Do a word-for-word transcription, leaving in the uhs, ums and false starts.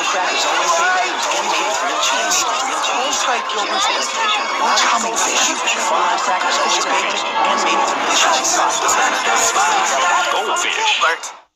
crackers always say pancake, grilled cheese, grilled cheese, Gilbert's Oyster, tummy fish, fried crackers always baked and made with real cheese. Goldfish.